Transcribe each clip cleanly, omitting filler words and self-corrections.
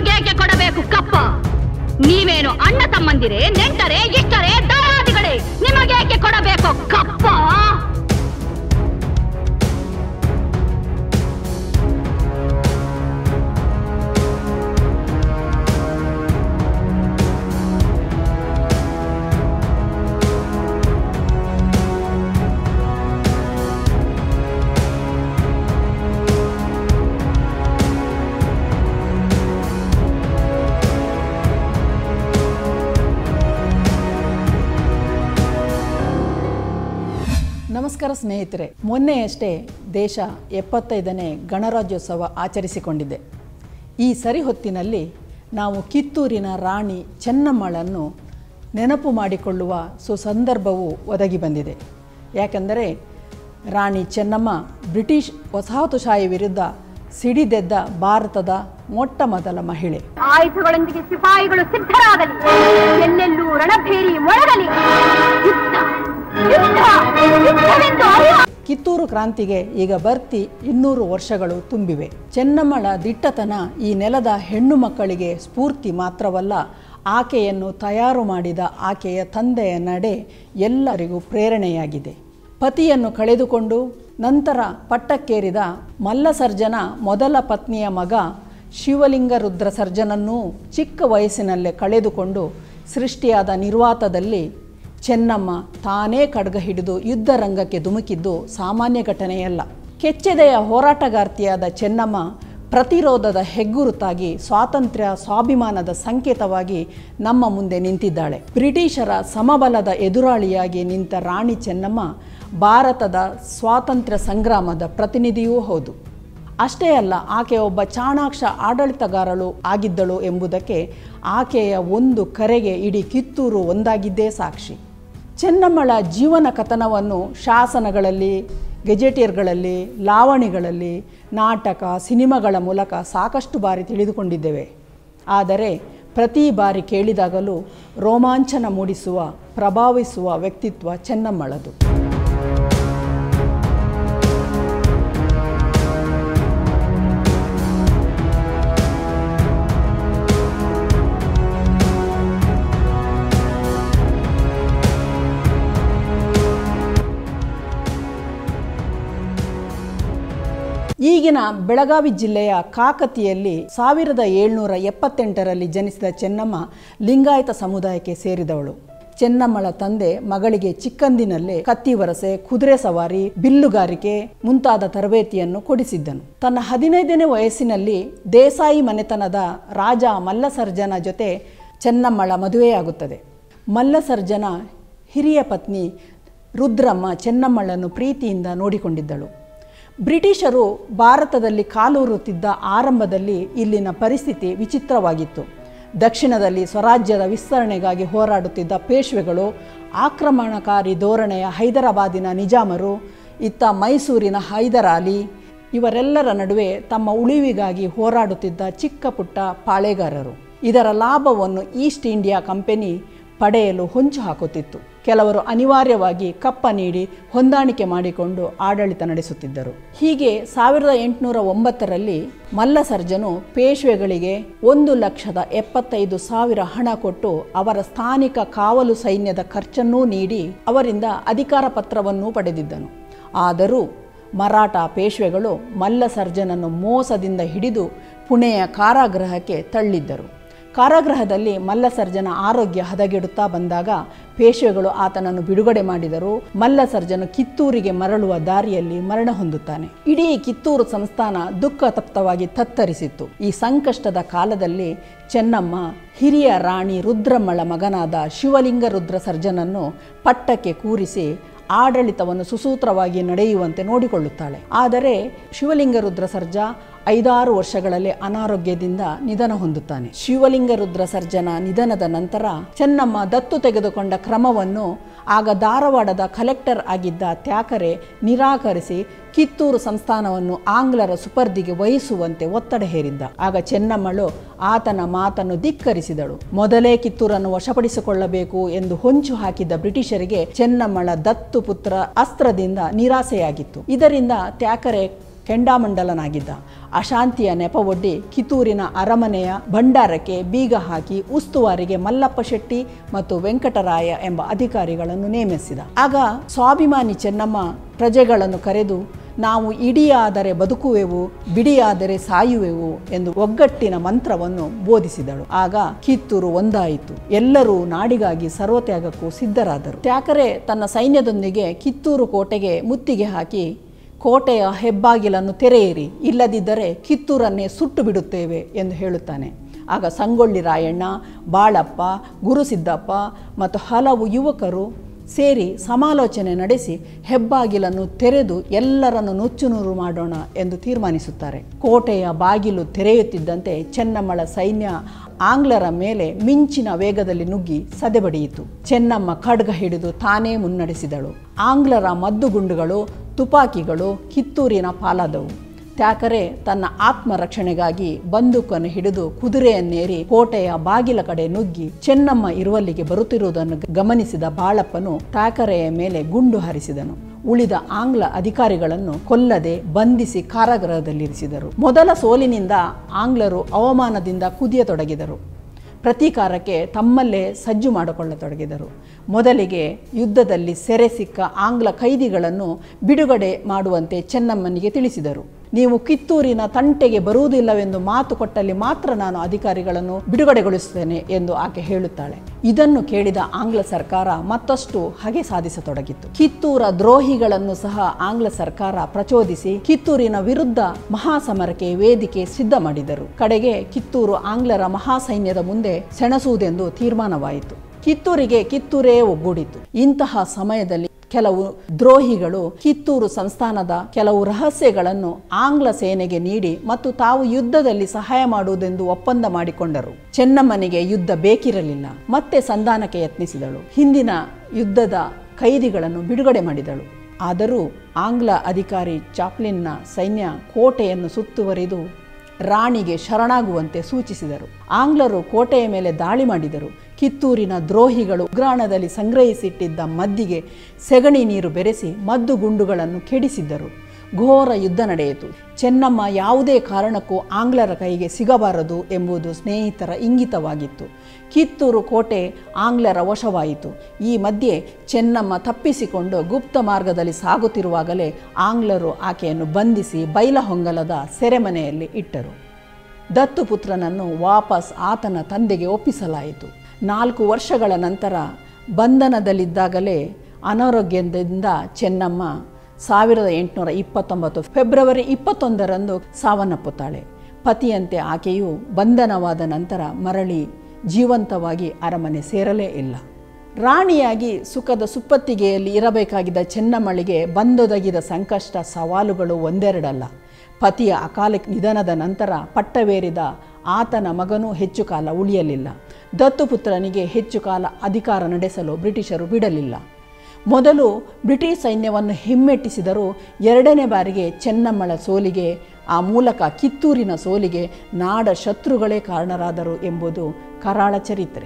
ನಿಮಗೇಕೆ ಕೊಡಬೇಕು ಕಪ್ಪ? ನೀವೇನು ಅಣ್ಣ ತಮ್ಮಂದಿರೇ, ನೆಂಟರೇ, ಇಷ್ಟರೇ, ದಾಯಾದಿಗಳೇ? ನಿಮಗೇಕೆ ಕೊಡಬೇಕು ಕಪ್ಪ? ನಮಸ್ಕಾರ ಸ್ನೇಹಿತರೆ, ಮೊನ್ನೆಯಷ್ಟೇ ದೇಶ 75ನೇ ಗಣರಾಜ್ಯೋತ್ಸವ ಆಚರಿಸಿಕೊಂಡಿದೆ. ಈ ಸರಿಹೊತ್ತಿನಲ್ಲಿ ನಾವು ಕಿತ್ತೂರಿನ ರಾಣಿ ಚೆನ್ನಮ್ಮಳನ್ನು ನೆನಪು ಮಾಡಿಕೊಳ್ಳುವ ಸುಸಂದರ್ಭವು ಒದಗಿ ಬಂದಿದೆ. ಯಾಕೆಂದರೆ ರಾಣಿ ಚೆನ್ನಮ್ಮ ಬ್ರಿಟಿಷ್ ವಸಾಹತುಶಾಹಿ ವಿರುದ್ಧ ಸಿಡಿದೆದ್ದ ಭಾರತದ ಮೊಟ್ಟ ಮೊದಲ ಮಹಿಳೆ. ಆಯುಧಗಳೊಂದಿಗೆ ಸಿಪಾಯಿಗಳು ಸಿದ್ಧರಾಗಲಿ, ಎಲ್ಲೆಲ್ಲೂ ರಣಭೇರಿ ಮೊಳಗಲಿ. ಕಿತ್ತೂರು ಕ್ರಾಂತಿಗೆ ಈಗ ಬರ್ತಿ 200 ವರ್ಷಗಳು ತುಂಬಿವೆ. ಚೆನ್ನಮ್ಮಳ ದಿಟ್ಟತನ ಈ ನೆಲದ ಹೆಣ್ಣು ಮಕ್ಕಳಿಗೆ ಸ್ಫೂರ್ತಿ ಮಾತ್ರವಲ್ಲ, ಆಕೆಯನ್ನು ತಯಾರು ಮಾಡಿದ ಆಕೆಯ ತಂದೆಯ ನಡೆ ಎಲ್ಲರಿಗೂ ಪ್ರೇರಣೆಯಾಗಿದೆ. ಪತಿಯನ್ನು ಕಳೆದುಕೊಂಡು ನಂತರ ಪಟ್ಟಕ್ಕೇರಿದ ಮಲ್ಲಸರ್ಜನ ಮೊದಲ ಪತ್ನಿಯ ಮಗ ಶಿವಲಿಂಗ ರುದ್ರ ಸರ್ಜನನ್ನೂ ಚಿಕ್ಕ ವಯಸ್ಸಿನಲ್ಲೇ ಕಳೆದುಕೊಂಡು ಸೃಷ್ಟಿಯಾದ ನಿರ್ವಾತದಲ್ಲಿ ಚೆನ್ನಮ್ಮ ತಾನೇ ಖಡ್ಗ ಹಿಡಿದು ಯುದ್ಧ ರಂಗಕ್ಕೆ ಧುಮುಕಿದ್ದು ಸಾಮಾನ್ಯ ಘಟನೆಯಲ್ಲ. ಕೆಚ್ಚೆದೆಯ ಹೋರಾಟಗಾರ್ತಿಯಾದ ಚೆನ್ನಮ್ಮ ಪ್ರತಿರೋಧದ ಹೆಗ್ಗುರುತಾಗಿ, ಸ್ವಾತಂತ್ರ್ಯ ಸ್ವಾಭಿಮಾನದ ಸಂಕೇತವಾಗಿ ನಮ್ಮ ಮುಂದೆ ನಿಂತಿದ್ದಾಳೆ. ಬ್ರಿಟಿಷರ ಸಮಬಲದ ಎದುರಾಳಿಯಾಗಿ ನಿಂತ ರಾಣಿ ಚೆನ್ನಮ್ಮ ಭಾರತದ ಸ್ವಾತಂತ್ರ್ಯ ಸಂಗ್ರಾಮದ ಪ್ರತಿನಿಧಿಯೂ ಹೌದು. ಅಷ್ಟೇ ಅಲ್ಲ, ಆಕೆ ಒಬ್ಬ ಚಾಣಾಕ್ಷ ಆಡಳಿತಗಾರಳು ಆಗಿದ್ದಳು ಎಂಬುದಕ್ಕೆ ಆಕೆಯ ಒಂದು ಕರೆಗೆ ಇಡೀ ಕಿತ್ತೂರು ಒಂದಾಗಿದ್ದೇ ಸಾಕ್ಷಿ. ಚೆನ್ನಮ್ಮಳ ಜೀವನ ಕಥನವನ್ನು ಶಾಸನಗಳಲ್ಲಿ, ಗೆಜೆಟಿಯರ್ಗಳಲ್ಲಿ, ಲಾವಣಿಗಳಲ್ಲಿ, ನಾಟಕ, ಸಿನಿಮಾಗಳ ಮೂಲಕ ಸಾಕಷ್ಟು ಬಾರಿ ತಿಳಿದುಕೊಂಡಿದ್ದೇವೆ. ಆದರೆ ಪ್ರತಿ ಬಾರಿ ಕೇಳಿದಾಗಲೂ ರೋಮಾಂಚನ ಮೂಡಿಸುವ, ಪ್ರಭಾವಿಸುವ ವ್ಯಕ್ತಿತ್ವ ಚೆನ್ನಮ್ಮಳದು. ಈಗಿನ ಬೆಳಗಾವಿ ಜಿಲ್ಲೆಯ ಕಾಕತಿಯಲ್ಲಿ 1778ರಲ್ಲಿ ಜನಿಸಿದ ಚೆನ್ನಮ್ಮ ಲಿಂಗಾಯತ ಸಮುದಾಯಕ್ಕೆ ಸೇರಿದವಳು. ಚೆನ್ನಮ್ಮಳ ತಂದೆ ಮಗಳಿಗೆ ಚಿಕ್ಕಂದಿನಲ್ಲೇ ಕತ್ತಿವರಸೆ, ಕುದುರೆ ಸವಾರಿ, ಬಿಲ್ಲುಗಾರಿಕೆ ಮುಂತಾದ ತರಬೇತಿಯನ್ನು ಕೊಡಿಸಿದ್ದನು. ತನ್ನ 15ನೇ ವಯಸ್ಸಿನಲ್ಲಿ ದೇಸಾಯಿ ಮನೆತನದ ರಾಜ ಮಲ್ಲಸರ್ಜನ ಜೊತೆ ಚೆನ್ನಮ್ಮಳ ಮದುವೆಯಾಗುತ್ತದೆ. ಮಲ್ಲಸರ್ಜನ ಹಿರಿಯ ಪತ್ನಿ ರುದ್ರಮ್ಮ ಚೆನ್ನಮ್ಮಳನ್ನು ಪ್ರೀತಿಯಿಂದ ನೋಡಿಕೊಂಡಿದ್ದಳು. ಬ್ರಿಟಿಷರು ಭಾರತದಲ್ಲಿ ಕಾಲೂರುತ್ತಿದ್ದ ಆರಂಭದಲ್ಲಿ ಇಲ್ಲಿನ ಪರಿಸ್ಥಿತಿ ವಿಚಿತ್ರವಾಗಿತ್ತು. ದಕ್ಷಿಣದಲ್ಲಿ ಸ್ವರಾಜ್ಯದ ವಿಸ್ತರಣೆಗಾಗಿ ಹೋರಾಡುತ್ತಿದ್ದ ಪೇಶ್ವೆಗಳು, ಆಕ್ರಮಣಕಾರಿ ಧೋರಣೆಯ ಹೈದರಾಬಾದಿನ ನಿಜಾಮರು, ಇತ್ತ ಮೈಸೂರಿನ ಹೈದರಾಲಿ, ಇವರೆಲ್ಲರ ನಡುವೆ ತಮ್ಮ ಉಳಿವಿಗಾಗಿ ಹೋರಾಡುತ್ತಿದ್ದ ಚಿಕ್ಕ ಪುಟ್ಟ ಪಾಳೆಗಾರರು. ಇದರ ಲಾಭವನ್ನು ಈಸ್ಟ್ ಇಂಡಿಯಾ ಕಂಪನಿ ಪಡೆಯಲು ಹೊಂಚು ಹಾಕುತ್ತಿತ್ತು. ಕೆಲವರು ಅನಿವಾರ್ಯವಾಗಿ ಕಪ್ಪ ನೀಡಿ ಹೊಂದಾಣಿಕೆ ಮಾಡಿಕೊಂಡು ಆಡಳಿತ ನಡೆಸುತ್ತಿದ್ದರು. ಹೀಗೆ 1809ರಲ್ಲಿ ಮಲ್ಲಸರ್ಜನು ಪೇಶ್ವೆಗಳಿಗೆ 1,75,000 ಹಣ ಕೊಟ್ಟು ಅವರ ಸ್ಥಾನಿಕ ಕಾವಲು ಸೈನ್ಯದ ಖರ್ಚನ್ನೂ ನೀಡಿ ಅವರಿಂದ ಅಧಿಕಾರ ಪತ್ರವನ್ನೂ ಪಡೆದಿದ್ದನು. ಆದರೂ ಮರಾಠ ಪೇಶ್ವೆಗಳು ಮಲ್ಲಸರ್ಜನನ್ನು ಮೋಸದಿಂದ ಹಿಡಿದು ಪುಣೆಯ ಕಾರಾಗೃಹಕ್ಕೆ ತಳ್ಳಿದ್ದರು. ಕಾರಾಗೃಹದಲ್ಲಿ ಮಲ್ಲಸರ್ಜನ ಆರೋಗ್ಯ ಹದಗೆಡುತ್ತಾ ಬಂದಾಗ ಪೇಶ್ವೆಗಳು ಆತನನ್ನು ಬಿಡುಗಡೆ ಮಾಡಿದರು. ಮಲ್ಲಸರ್ಜನು ಕಿತ್ತೂರಿಗೆ ಮರಳುವ ದಾರಿಯಲ್ಲಿ ಮರಣ ಹೊಂದುತ್ತಾನೆ. ಇಡೀ ಕಿತ್ತೂರು ಸಂಸ್ಥಾನ ದುಃಖ ತಪ್ತವಾಗಿ ತತ್ತರಿಸಿತ್ತು. ಈ ಸಂಕಷ್ಟದ ಕಾಲದಲ್ಲಿ ಚೆನ್ನಮ್ಮ ಹಿರಿಯ ರಾಣಿ ರುದ್ರಮ್ಮಳ ಮಗನಾದ ಶಿವಲಿಂಗ ರುದ್ರ ಸರ್ಜನನ್ನು ಪಟ್ಟಕ್ಕೆ ಕೂರಿಸಿ ಆಡಳಿತವನ್ನು ಸುಸೂತ್ರವಾಗಿ ನಡೆಯುವಂತೆ ನೋಡಿಕೊಳ್ಳುತ್ತಾಳೆ. ಆದರೆ ಶಿವಲಿಂಗ ರುದ್ರ ಸರ್ಜ 5-6 ವರ್ಷಗಳಲ್ಲಿ ಅನಾರೋಗ್ಯದಿಂದ ನಿಧನ ಹೊಂದುತ್ತಾನೆ. ಶಿವಲಿಂಗ ರುದ್ರ ಸರ್ಜನ ನಿಧನದ ನಂತರ ಚೆನ್ನಮ್ಮ ದತ್ತು ತೆಗೆದುಕೊಂಡ ಕ್ರಮವನ್ನು ಆಗ ಧಾರವಾಡದ ಕಲೆಕ್ಟರ್ ಆಗಿದ್ದ ತ್ಯಾಕರೆ ನಿರಾಕರಿಸಿ ಕಿತ್ತೂರು ಸಂಸ್ಥಾನವನ್ನು ಆಂಗ್ಲರ ಸುಪರ್ದಿಗೆ ವಹಿಸುವಂತೆ ಒತ್ತಡ ಹೇರಿದ್ದ. ಆಗ ಚೆನ್ನಮ್ಮಳು ಆತನ ಮಾತನ್ನು ಧಿಕ್ಕರಿಸಿದಳು. ಮೊದಲೇ ಕಿತ್ತೂರನ್ನು ವಶಪಡಿಸಿಕೊಳ್ಳಬೇಕು ಎಂದು ಹೊಂಚು ಹಾಕಿದ್ದ ಬ್ರಿಟಿಷರಿಗೆ ಚೆನ್ನಮ್ಮಳ ದತ್ತು ಪುತ್ರ ಅಸ್ತ್ರದಿಂದ ನಿರಾಸೆಯಾಗಿತ್ತು. ಇದರಿಂದ ತ್ಯಾಕರೆ ಕೆಂಡಾಮಂಡಲನಾಗಿದ್ದ. ಅಶಾಂತಿಯ ನೆಪವೊಡ್ಡಿ ಕಿತ್ತೂರಿನ ಅರಮನೆಯ ಭಂಡಾರಕ್ಕೆ ಬೀಗ ಹಾಕಿ ಉಸ್ತುವಾರಿಗೆ ಮಲ್ಲಪ್ಪ ಶೆಟ್ಟಿ ಮತ್ತು ವೆಂಕಟರಾಯ ಎಂಬ ಅಧಿಕಾರಿಗಳನ್ನು ನೇಮಿಸಿದ. ಆಗ ಸ್ವಾಭಿಮಾನಿ ಚೆನ್ನಮ್ಮ ಪ್ರಜೆಗಳನ್ನು ಕರೆದು, ನಾವು ಇಡಿಯಾದರೆ ಬದುಕುವೆವು, ಬಿಡಿಯಾದರೆ ಸಾಯುವೆವು ಎಂದು ಒಗ್ಗಟ್ಟಿನ ಮಂತ್ರವನ್ನು ಬೋಧಿಸಿದಳು. ಆಗ ಕಿತ್ತೂರು ಒಂದಾಯಿತು. ಎಲ್ಲರೂ ನಾಡಿಗಾಗಿ ಸರ್ವತ್ಯಾಗಕ್ಕೂ ಸಿದ್ಧರಾದರು. ತ್ಯಾಕರೆ ತನ್ನ ಸೈನ್ಯದೊಂದಿಗೆ ಕಿತ್ತೂರು ಕೋಟೆಗೆ ಮುತ್ತಿಗೆ ಹಾಕಿ, ಕೋಟೆಯ ಹೆಬ್ಬಾಗಿಲನ್ನು ತೆರೆಯಿರಿ, ಇಲ್ಲದಿದ್ದರೆ ಕಿತ್ತೂರನ್ನೇ ಸುಟ್ಟು ಬಿಡುತ್ತೇವೆ ಎಂದು ಹೇಳುತ್ತಾನೆ. ಆಗ ಸಂಗೊಳ್ಳಿ ರಾಯಣ್ಣ, ಬಾಳಪ್ಪ, ಗುರುಸಿದ್ದಪ್ಪ ಮತ್ತು ಹಲವು ಯುವಕರು ಸೇರಿ ಸಮಾಲೋಚನೆ ನಡೆಸಿ ಹೆಬ್ಬಾಗಿಲನ್ನು ತೆರೆದು ಎಲ್ಲರನ್ನು ನುಚ್ಚುನೂರು ಮಾಡೋಣ ಎಂದು ತೀರ್ಮಾನಿಸುತ್ತಾರೆ. ಕೋಟೆಯ ಬಾಗಿಲು ತೆರೆಯುತ್ತಿದ್ದಂತೆ ಚೆನ್ನಮ್ಮಳ ಸೈನ್ಯ ಆಂಗ್ಲರ ಮೇಲೆ ಮಿಂಚಿನ ವೇಗದಲ್ಲಿ ನುಗ್ಗಿ ಸದೆಬಡಿಯಿತು. ಚೆನ್ನಮ್ಮ ಖಡ್ಗ ಹಿಡಿದು ತಾನೇ ಮುನ್ನಡೆಸಿದಳು. ಆಂಗ್ಲರ ಮದ್ದುಗುಂಡುಗಳು, ತುಪಾಕಿಗಳು ಕಿತ್ತೂರಿನ ಪಾಲಾದವು. ತ್ಯಾಕರೆ ತನ್ನ ಆತ್ಮರಕ್ಷಣೆಗಾಗಿ ಬಂದೂಕನ್ನು ಹಿಡಿದು ಕುದುರೆಯನ್ನೇರಿ ಕೋಟೆಯ ಬಾಗಿಲ ಕಡೆ ನುಗ್ಗಿ ಚೆನ್ನಮ್ಮ ಇರುವಲ್ಲಿಗೆ ಬರುತ್ತಿರುವುದನ್ನು ಗಮನಿಸಿದ ಬಾಳಪ್ಪನು ತ್ಯಾಕರೆಯ ಮೇಲೆ ಗುಂಡು ಹಾರಿಸಿದನು. ಉಳಿದ ಆಂಗ್ಲ ಅಧಿಕಾರಿಗಳನ್ನು ಕೊಲ್ಲದೆ ಬಂಧಿಸಿ ಕಾರಾಗೃಹದಲ್ಲಿರಿಸಿದರು. ಮೊದಲ ಸೋಲಿನಿಂದ ಆಂಗ್ಲರು ಅವಮಾನದಿಂದ ಕುದಿಯತೊಡಗಿದರು. ಪ್ರತೀಕಾರಕ್ಕೆ ತಮ್ಮಲ್ಲೇ ಸಜ್ಜು ಮಾಡಿಕೊಳ್ಳತೊಡಗಿದರು. ಮೊದಲಿಗೆ ಯುದ್ಧದಲ್ಲಿ ಸೆರೆ ಸಿಕ್ಕ ಆಂಗ್ಲ ಖೈದಿಗಳನ್ನು ಬಿಡುಗಡೆ ಮಾಡುವಂತೆ ಚೆನ್ನಮ್ಮನಿಗೆ ತಿಳಿಸಿದರು. ನೀವು ಕಿತ್ತೂರಿನ ತಂಟೆಗೆ ಬರುವುದಿಲ್ಲವೆಂದು ಮಾತು ಕೊಟ್ಟಲ್ಲಿ ಮಾತ್ರ ನಾನು ಅಧಿಕಾರಿಗಳನ್ನು ಬಿಡುಗಡೆಗೊಳಿಸುತ್ತೇನೆ ಎಂದು ಆಕೆ ಹೇಳುತ್ತಾಳೆ. ಇದನ್ನು ಕೇಳಿದ ಆಂಗ್ಲ ಸರ್ಕಾರ ಮತ್ತಷ್ಟು ಹಗೆ ಸಾಧಿಸತೊಡಗಿತ್ತು. ಕಿತ್ತೂರ ದ್ರೋಹಿಗಳನ್ನು ಸಹ ಆಂಗ್ಲ ಸರ್ಕಾರ ಪ್ರಚೋದಿಸಿ ಕಿತ್ತೂರಿನ ವಿರುದ್ಧ ಮಹಾಸಮರಕ್ಕೆ ವೇದಿಕೆ ಸಿದ್ಧ ಮಾಡಿದರು. ಕಡೆಗೆ ಕಿತ್ತೂರು ಆಂಗ್ಲರ ಮಹಾಸೈನ್ಯದ ಮುಂದೆ ಸೆಣಸುವುದೆಂದು ತೀರ್ಮಾನವಾಯಿತು. ಕಿತ್ತೂರಿಗೆ ಕಿತ್ತೂರೇ ಒಗ್ಗೂಡಿತು. ಇಂತಹ ಸಮಯದಲ್ಲಿ ಕೆಲವು ದ್ರೋಹಿಗಳು ಕಿತ್ತೂರು ಸಂಸ್ಥಾನದ ಕೆಲವು ರಹಸ್ಯಗಳನ್ನು ಆಂಗ್ಲ ಸೇನೆಗೆ ನೀಡಿ ಮತ್ತು ತಾವು ಯುದ್ಧದಲ್ಲಿ ಸಹಾಯ ಮಾಡುವುದೆಂದು ಒಪ್ಪಂದ ಮಾಡಿಕೊಂಡರು. ಚೆನ್ನಮ್ಮನಿಗೆ ಯುದ್ಧ ಬೇಕಿರಲಿಲ್ಲ. ಮತ್ತೆ ಸಂಧಾನಕ್ಕೆ ಯತ್ನಿಸಿದಳು. ಹಿಂದಿನ ಯುದ್ಧದ ಖೈದಿಗಳನ್ನು ಬಿಡುಗಡೆ ಮಾಡಿದಳು. ಆದರೂ ಆಂಗ್ಲ ಅಧಿಕಾರಿ ಚಾಪ್ಲಿನ್ನ ಸೈನ್ಯ ಕೋಟೆಯನ್ನು ಸುತ್ತುವರಿದು ರಾಣಿಗೆ ಶರಣಾಗುವಂತೆ ಸೂಚಿಸಿದರು. ಆಂಗ್ಲರು ಕೋಟೆಯ ಮೇಲೆ ದಾಳಿ ಮಾಡಿದರು. ಕಿತ್ತೂರಿನ ದ್ರೋಹಿಗಳು ಉಗ್ರಾಣದಲ್ಲಿ ಸಂಗ್ರಹಿಸಿಟ್ಟಿದ್ದ ಮದ್ದಿಗೆ ಸೆಗಣಿ ನೀರು ಬೆರೆಸಿ ಮದ್ದು ಗುಂಡುಗಳನ್ನು ಕೆಡಿಸಿದ್ದರು. ಘೋರ ಯುದ್ಧ ನಡೆಯಿತು. ಚೆನ್ನಮ್ಮ ಯಾವುದೇ ಕಾರಣಕ್ಕೂ ಆಂಗ್ಲರ ಕೈಗೆ ಸಿಗಬಾರದು ಎಂಬುದು ಸ್ನೇಹಿತರ ಇಂಗಿತವಾಗಿತ್ತು. ಕಿತ್ತೂರು ಕೋಟೆ ಆಂಗ್ಲರ ವಶವಾಯಿತು. ಈ ಮಧ್ಯೆ ಚೆನ್ನಮ್ಮ ತಪ್ಪಿಸಿಕೊಂಡು ಗುಪ್ತ ಮಾರ್ಗದಲ್ಲಿ ಸಾಗುತ್ತಿರುವಾಗಲೇ ಆಂಗ್ಲರು ಆಕೆಯನ್ನು ಬಂಧಿಸಿ ಬೈಲಹೊಂಗಲದ ಸೆರೆಮನೆಯಲ್ಲಿ ಇಟ್ಟರು. ದತ್ತುಪುತ್ರನನ್ನು ವಾಪಸ್ ಆತನ ತಂದೆಗೆ ಒಪ್ಪಿಸಲಾಯಿತು. 4 ವರ್ಷಗಳ ನಂತರ ಬಂಧನದಲ್ಲಿದ್ದಾಗಲೇ ಅನಾರೋಗ್ಯದಿಂದ ಚೆನ್ನಮ್ಮ 1829 ಫೆಬ್ರವರಿ 21ರಂದು ಸಾವನ್ನಪ್ಪುತ್ತಾಳೆ. ಪತಿಯಂತೆ ಆಕೆಯು ಬಂಧನವಾದ ನಂತರ ಮರಳಿ ಜೀವಂತವಾಗಿ ಅರಮನೆ ಸೇರಲೇ ಇಲ್ಲ. ರಾಣಿಯಾಗಿ ಸುಖದ ಸುಪ್ಪತ್ತಿಗೆಯಲ್ಲಿ ಇರಬೇಕಾಗಿದ್ದ ಚೆನ್ನಮ್ಮಳಿಗೆ ಬಂದೊದಗಿದ ಸಂಕಷ್ಟ ಸವಾಲುಗಳು ಒಂದೆರಡಲ್ಲ. ಪತಿಯ ಅಕಾಲ ನಿಧನದ ನಂತರ ಪಟ್ಟವೇರಿದ ಆತನ ಮಗನೂ ಹೆಚ್ಚು ಕಾಲ ಉಳಿಯಲಿಲ್ಲ. ದತ್ತುಪುತ್ರನಿಗೆ ಹೆಚ್ಚು ಕಾಲ ಅಧಿಕಾರ ನಡೆಸಲು ಬ್ರಿಟಿಷರು ಬಿಡಲಿಲ್ಲ. ಮೊದಲು ಬ್ರಿಟಿಷ್ ಸೈನ್ಯವನ್ನು ಹಿಮ್ಮೆಟ್ಟಿಸಿದರೂ 2ನೇ ಬಾರಿಗೆ ಚೆನ್ನಮ್ಮಳ ಸೋಲಿಗೆ, ಆ ಮೂಲಕ ಕಿತ್ತೂರಿನ ಸೋಲಿಗೆ ನಾಡ ಶತ್ರುಗಳೇ ಕಾರಣರಾದರು ಎಂಬುದು ಕರಾಳ ಚರಿತ್ರೆ.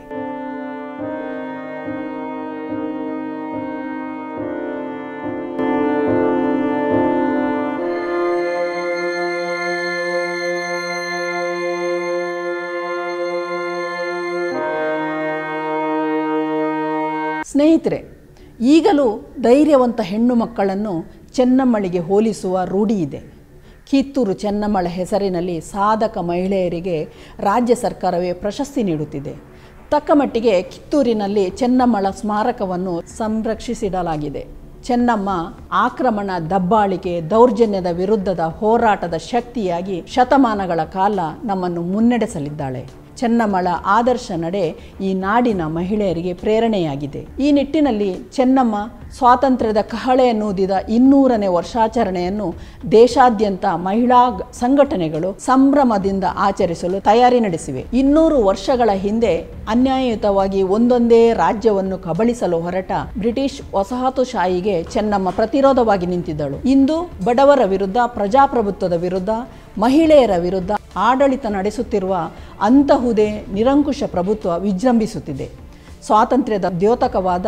ಸ್ನೇಹಿತರೆ, ಈಗಲೂ ಧೈರ್ಯವಂತ ಹೆಣ್ಣು ಮಕ್ಕಳನ್ನು ಚೆನ್ನಮ್ಮಳಿಗೆ ಹೋಲಿಸುವ ರೂಢಿ ಇದೆ. ಕಿತ್ತೂರು ಚೆನ್ನಮ್ಮಳ ಹೆಸರಿನಲ್ಲಿ ಸಾಧಕ ಮಹಿಳೆಯರಿಗೆ ರಾಜ್ಯ ಸರ್ಕಾರವೇ ಪ್ರಶಸ್ತಿ ನೀಡುತ್ತಿದೆ. ತಕ್ಕಮಟ್ಟಿಗೆ ಕಿತ್ತೂರಿನಲ್ಲಿ ಚೆನ್ನಮ್ಮಳ ಸ್ಮಾರಕವನ್ನು ಸಂರಕ್ಷಿಸಿಡಲಾಗಿದೆ. ಚೆನ್ನಮ್ಮ ಆಕ್ರಮಣ, ದಬ್ಬಾಳಿಕೆ, ದೌರ್ಜನ್ಯದ ವಿರುದ್ಧದ ಹೋರಾಟದ ಶಕ್ತಿಯಾಗಿ ಶತಮಾನಗಳ ಕಾಲ ನಮ್ಮನ್ನು ಮುನ್ನಡೆಸಲಿದ್ದಾಳೆ. ಚೆನ್ನಮ್ಮಳ ಆದರ್ಶ ನಡೆ ಈ ನಾಡಿನ ಮಹಿಳೆಯರಿಗೆ ಪ್ರೇರಣೆಯಾಗಿದೆ. ಈ ನಿಟ್ಟಿನಲ್ಲಿ ಚೆನ್ನಮ್ಮ ಸ್ವಾತಂತ್ರ್ಯದ ಕಹಳೆಯನ್ನೂದಿದ 200ನೇ ವರ್ಷಾಚರಣೆಯನ್ನು ದೇಶಾದ್ಯಂತ ಮಹಿಳಾ ಸಂಘಟನೆಗಳು ಸಂಭ್ರಮದಿಂದ ಆಚರಿಸಲು ತಯಾರಿ ನಡೆಸಿವೆ. 200 ವರ್ಷಗಳ ಹಿಂದೆ ಅನ್ಯಾಯಯುತವಾಗಿ ಒಂದೊಂದೇ ರಾಜ್ಯವನ್ನು ಕಬಳಿಸಲು ಹೊರಟ ಬ್ರಿಟಿಷ್ ವಸಾಹತುಶಾಹಿಗೆ ಚೆನ್ನಮ್ಮ ಪ್ರತಿರೋಧವಾಗಿ ನಿಂತಿದ್ದಳು. ಇಂದು ಬಡವರ ವಿರುದ್ಧ, ಪ್ರಜಾಪ್ರಭುತ್ವದ ವಿರುದ್ಧ, ಮಹಿಳೆಯರ ವಿರುದ್ಧ ಆಡಳಿತ ನಡೆಸುತ್ತಿರುವ ಅಂತಹುದೇ ನಿರಂಕುಶ ಪ್ರಭುತ್ವ ವಿಜೃಂಭಿಸುತ್ತಿದೆ. ಸ್ವಾತಂತ್ರ್ಯದ ದ್ಯೋತಕವಾದ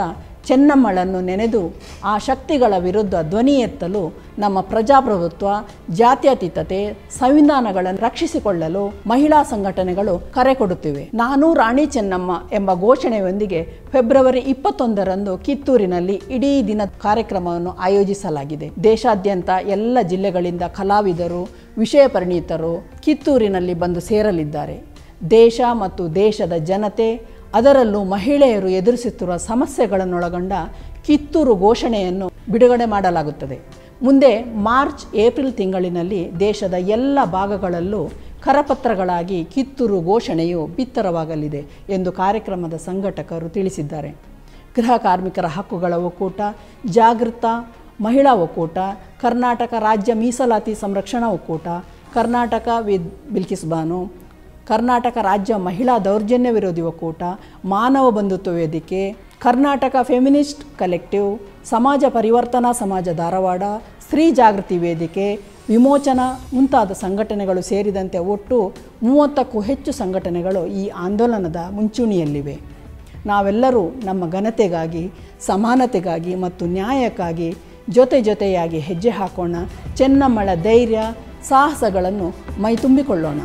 ಚೆನ್ನಮ್ಮಳನ್ನು ನೆನೆದು ಆ ಶಕ್ತಿಗಳ ವಿರುದ್ಧ ಧ್ವನಿ ಎತ್ತಲು ನಮ್ಮ ಪ್ರಜಾಪ್ರಭುತ್ವ, ಜಾತ್ಯತೀತತೆ, ಸಂವಿಧಾನಗಳನ್ನು ರಕ್ಷಿಸಿಕೊಳ್ಳಲು ಮಹಿಳಾ ಸಂಘಟನೆಗಳು ಕರೆ ಕೊಡುತ್ತಿವೆ. ನಾನು ರಾಣಿ ಚೆನ್ನಮ್ಮ ಎಂಬ ಘೋಷಣೆಯೊಂದಿಗೆ ಫೆಬ್ರವರಿ 21ರಂದು ಕಿತ್ತೂರಿನಲ್ಲಿ ಇಡೀ ದಿನ ಕಾರ್ಯಕ್ರಮವನ್ನು ಆಯೋಜಿಸಲಾಗಿದೆ. ದೇಶಾದ್ಯಂತ ಎಲ್ಲ ಜಿಲ್ಲೆಗಳಿಂದ ಕಲಾವಿದರು, ವಿಷಯ ಪರಿಣಿತರು ಕಿತ್ತೂರಿನಲ್ಲಿ ಬಂದು ಸೇರಲಿದ್ದಾರೆ. ದೇಶ ಮತ್ತು ದೇಶದ ಜನತೆ, ಅದರಲ್ಲೂ ಮಹಿಳೆಯರು ಎದುರಿಸುತ್ತಿರುವ ಸಮಸ್ಯೆಗಳನ್ನೊಳಗೊಂಡ ಕಿತ್ತೂರು ಘೋಷಣೆಯನ್ನು ಬಿಡುಗಡೆ ಮಾಡಲಾಗುತ್ತದೆ. ಮುಂದೆ ಮಾರ್ಚ್, ಏಪ್ರಿಲ್ ತಿಂಗಳಿನಲ್ಲಿ ದೇಶದ ಎಲ್ಲ ಭಾಗಗಳಲ್ಲೂ ಕರಪತ್ರಗಳಾಗಿ ಕಿತ್ತೂರು ಘೋಷಣೆಯು ಬಿತ್ತರವಾಗಲಿದೆ ಎಂದು ಕಾರ್ಯಕ್ರಮದ ಸಂಘಟಕರು ತಿಳಿಸಿದ್ದಾರೆ. ಗೃಹ ಕಾರ್ಮಿಕರ ಹಕ್ಕುಗಳ ಒಕ್ಕೂಟ, ಜಾಗೃತ ಮಹಿಳಾ ಒಕ್ಕೂಟ, ಕರ್ನಾಟಕ ರಾಜ್ಯ ಮೀಸಲಾತಿ ಸಂರಕ್ಷಣಾ ಒಕ್ಕೂಟ, ಕರ್ನಾಟಕ ವಿದ್ ಬಿಲ್ಕಿಸ್ ಬಾನು, ಕರ್ನಾಟಕ ರಾಜ್ಯ ಮಹಿಳಾ ದೌರ್ಜನ್ಯ ವಿರೋಧಿ ಒಕ್ಕೂಟ, ಮಾನವ ಬಂಧುತ್ವ ವೇದಿಕೆ, ಕರ್ನಾಟಕ ಫೆಮಿನಿಸ್ಟ್ ಕಲೆಕ್ಟಿವ್, ಸಮಾಜ ಪರಿವರ್ತನಾ ಸಮಾಜ ಧಾರವಾಡ, ಸ್ತ್ರೀ ಜಾಗೃತಿ ವೇದಿಕೆ, ವಿಮೋಚನಾ ಮುಂತಾದ ಸಂಘಟನೆಗಳು ಸೇರಿದಂತೆ ಒಟ್ಟು 30ಕ್ಕೂ ಹೆಚ್ಚು ಸಂಘಟನೆಗಳು ಈ ಆಂದೋಲನದ ಮುಂಚೂಣಿಯಲ್ಲಿವೆ. ನಾವೆಲ್ಲರೂ ನಮ್ಮ ಘನತೆಗಾಗಿ, ಸಮಾನತೆಗಾಗಿ ಮತ್ತು ನ್ಯಾಯಕ್ಕಾಗಿ ಜೊತೆಯಾಗಿ ಹೆಜ್ಜೆ ಹಾಕೋಣ. ಚೆನ್ನಮ್ಮಳ ಧೈರ್ಯ, ಸಾಹಸಗಳನ್ನು ಮೈತುಂಬಿಕೊಳ್ಳೋಣ.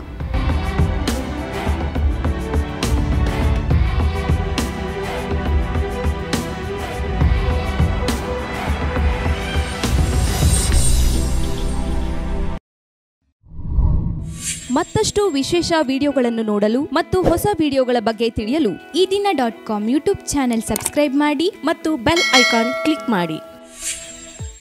ಮತ್ತಷ್ಟು ವಿಶೇಷ ವಿಡಿಯೋಗಳನ್ನು ನೋಡಲು ಮತ್ತು ಹೊಸ ವಿಡಿಯೋಗಳ ಬಗ್ಗೆ ತಿಳಿಯಲು eDina.com ಯೂಟ್ಯೂಬ್ ಚಾನೆಲ್ ಸಬ್ಸ್ಕ್ರೈಬ್ ಮಾಡಿ ಮತ್ತು ಬೆಲ್ ಐಕಾನ್ ಕ್ಲಿಕ್ ಮಾಡಿ.